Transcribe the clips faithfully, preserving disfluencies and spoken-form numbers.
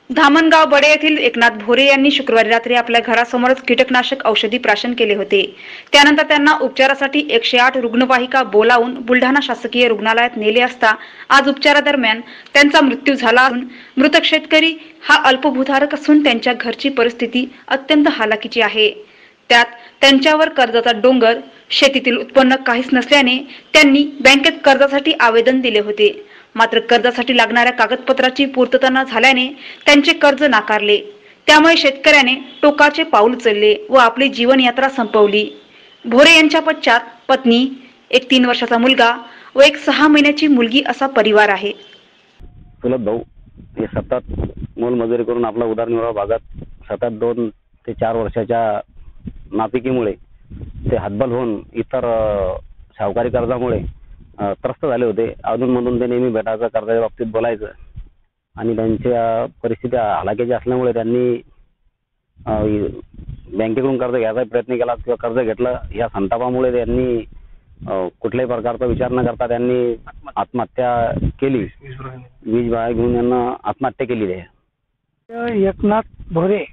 धामणगाव बडे येथील एकनाथ भोरे यांनी शुक्रवारी रात्री आपल्या घरासमोरच कीटकनाशक औषधी प्राशन केले होते। त्यानंतर त्यांना उपचारासाठी एकशे आठ रुग्णवाहिका बोलावून बुलढाणा शासकीय रुग्णालयात नेले असता आज उपचारादरम्यान त्यांचा मृत्यू झाला असून मृतक शेतकरी हा अल्पभूधारक असून त्यांच्या घरची परिस्थिती अत्यंत हालाकीची आहे। त्यात त्यांच्यावर कर्जाचा डोंगर, शेतीतील उत्पन्न काहीच नसल्याने त्यांनी बँकेत कर्जासाठी आवेदन दिले होते। मात्र कर्जासाठी लागणाऱ्या कागदपत्राची पूर्तता न झाल्याने त्यांचे कर्ज नाकारले। त्यामुळे शेतकऱ्याने टोकाचे पाऊल उचलले व आपली जीवनयात्रा संपवली। भोरे यांच्या पश्चात पत्नी, एक तीन वर्षाचा मुलगा व एक सहा महिन्याची मुलगी असा परिवार आहे। चुलत भाऊ हे सतत मोलमजुरी करून आपला उदरनिर्वाह भागत सतत दोन ते चार वर्षाच्या नापिकीमुळे ते हातबल होऊन इतर सावकारी कर्जामुळे त्रस्त झाले होते। अधूनमधून ते नेहमी भेटायचं, कर्जाच्या बाबतीत बोलायचं आणि त्यांच्या परिस्थिती हालाकीची असल्यामुळे त्यांनी बँकेकडून कर्ज घ्यायचा प्रयत्न केला किंवा कर्ज घेतलं। या संतापामुळे त्यांनी कुठल्याही प्रकारचा विचार न करता त्यांनी आत्महत्या केली। वीज बाळा घेऊन यांना आत्महत्या केली आहे। एकनाथ भोरे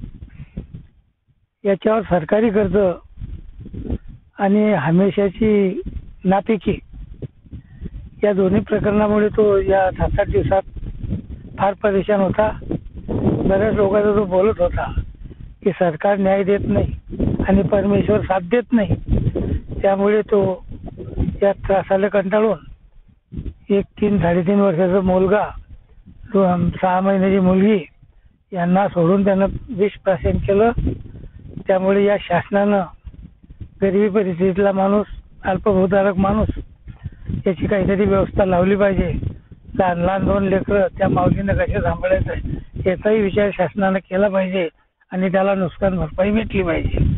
याच्यावर सरकारी कर्ज आणि हमेशाची नापिकी या दोन्ही प्रकरणामुळे तो या सात आठ दिवसात फार परेशान होता। बऱ्याच लोकांचा तो बोलत होता की सरकार न्याय देत नाही आणि परमेश्वर साथ देत नाही। त्यामुळे तो या त्रासाला कंटाळून एक तीन साडेतीन वर्षाचा मुलगा, सहा महिन्याची मुलगी यांना सोडून त्यानं विष प्राशन केलं। त्यामुळे या शासनानं गरिबी परिस्थितीतला माणूस, अल्पभूधारक माणूस याची काहीतरी व्यवस्था लावली पाहिजे। लहान लहान दोन लेकरं त्या माऊलीनं कसे सांभाळायचं याचाही विचार शासनानं केला पाहिजे आणि त्याला नुकसान भरपाई भेटली पाहिजे।